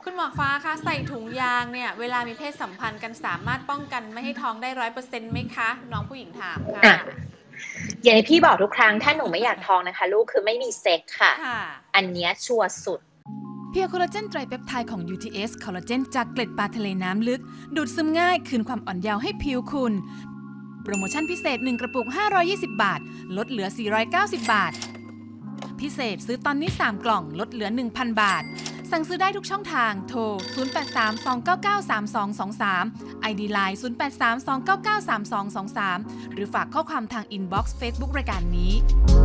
คุณหมอฟ้าคะใส่ถุงยางเนี่ยเวลามีเพศสัมพันธ์กันสามารถป้องกันไม่ให้ท้องได้100%ไหมคะน้องผู้หญิงถามค่ะอย่างที่พี่บอกทุกครั้งถ้าหนูไม่อยากท้องนะคะลูกคือไม่มีเซ็กค่ะอันนี้ชัวร์สุดเพียวคอลลาเจนไตรเปปไทด์ของ UTS คอลลาเจนจากเกล็ดปลาทะเลน้ำลึกดูดซึมง่ายคืนความอ่อนเยาว์ให้ผิวคุณโปรโมชั่นพิเศษ1กระปุก520 บาทลดเหลือ490 บาทพิเศษซื้อตอนนี้3กล่องลดเหลือ 1,000 บาทสั่งซื้อได้ทุกช่องทางโทร0832993223 ID Line 0832993223 หรือฝากข้อความทางอินบ็อกซ์ Facebook รายการนี้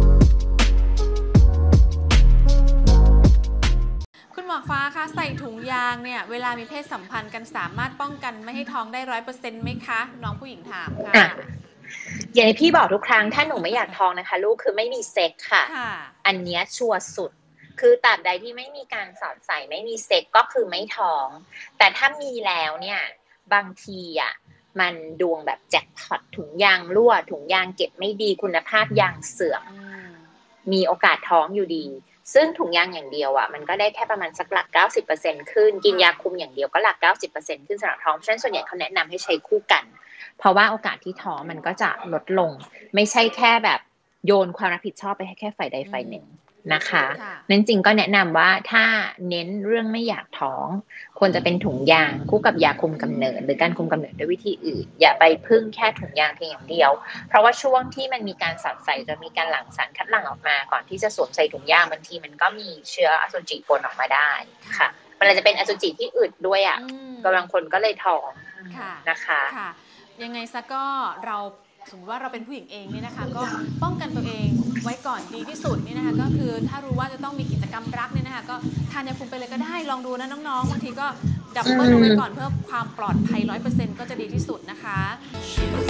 คุณหมอฟ้าคะใส่ถุงยางเนี่ยเวลามีเพศสัมพันธ์กันสามารถป้องกันไม่ให้ท้องได้100%ไหมคะน้องผู้หญิงถามค่ะอย่างที่พี่บอกทุกครั้งถ้าหนูไม่อยากท้องนะคะลูกคือไม่มีเซ็กค่ะอันนี้ชัวร์สุดคือตราบใดที่ไม่มีการสอดใส่ไม่มีเซ็กก็คือไม่ท้องแต่ถ้ามีแล้วเนี่ยบางทีมันดวงแบบแจ็คพอตถุงยางรั่วถุงยางเก็บไม่ดีคุณภาพยางเสื่อมมีโอกาสท้องอยู่ดีซึ่งถุงยางอย่างเดียวมันก็ได้แค่ประมาณสักหลัก 90% ขึ้นกินยาคุมอย่างเดียวก็หลัก 90% ขึ้นสำหรับท้องเพราะฉะนั้นส่วนใหญ่เขาแนะนำให้ใช้คู่กันเพราะว่าโอกาสที่ท้องมันก็จะลดลงไม่ใช่แค่แบบโยนความรับผิดชอบไปให้แค่ฝ่ายใดฝ่ายหนึ่งนะคะนั้นจริงก็แนะนำว่าถ้าเน้นเรื่องไม่อยากท้องควรจะเป็นถุงยางคู่กับยาคุมกำเนิดหรือการคุมกำเนิดด้วยวิธีอื่นอย่าไปพึ่งแค่ถุงยางเพียงอย่างเดียวเพราะว่าช่วงที่มันมีการสอดใส่จะมีการหลั่งสารคัดหลั่งออกมาก่อนที่จะสวมใส่ถุงยางบางทีมันก็มีเชื้ออสุจิปนออกมาได้ค่ะมันอาจจะเป็นอสุจิที่อึดด้วยกำลังคนก็เลยท้องนะคะยังไงซะก็เราสมมติว่าเราเป็นผู้หญิงเองนี่นะคะก็ป้องกันตัวเองไว้ก่อนดีที่สุดนี่นะคะก็คือถ้ารู้ว่าจะต้องมีกิจกรรมรักนี่นะคะก็ทานยาคุมไปเลยก็ได้ลองดูนะน้องๆบางทีก็ดับเบิลลงไปก่อนเพื่อความปลอดภัย100%ก็จะดีที่สุดนะคะ